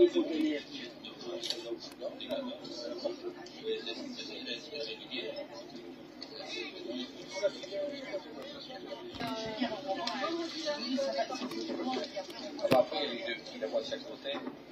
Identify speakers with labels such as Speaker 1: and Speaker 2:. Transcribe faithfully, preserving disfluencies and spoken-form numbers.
Speaker 1: Après, il y a les deux petits, la voie de chaque côté.